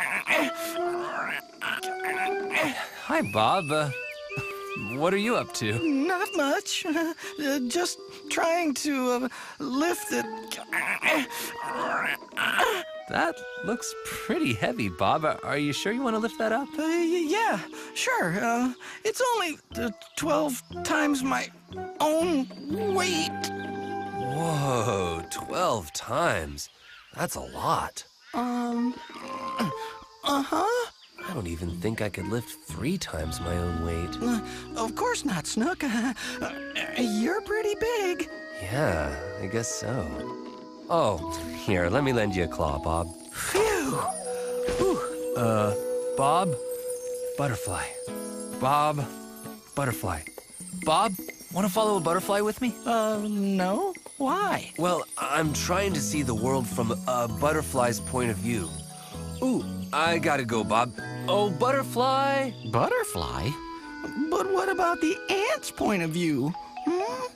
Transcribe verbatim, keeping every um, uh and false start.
Hi, Bob. Uh, what are you up to? Not much. Uh, uh, just trying to uh, lift it. That looks pretty heavy, Bob. Are, are you sure you want to lift that up? Uh, y- yeah, sure. Uh, it's only uh, twelve times my own weight. Whoa, twelve times. That's a lot. Um, uh-huh. I don't even think I could lift three times my own weight. Uh, of course not, Snook. Uh, you're pretty big. Yeah, I guess so. Oh, here, let me lend you a claw, Bob. Phew. Whew. Uh, Bob? Butterfly. Bob? Butterfly. Bob, want to follow a butterfly with me? Uh, no? Why? Well, I'm trying to see the world from a butterfly's point of view. Ooh, I gotta go, Bob. Oh, butterfly! Butterfly? But what about the ant's point of view? Hmm?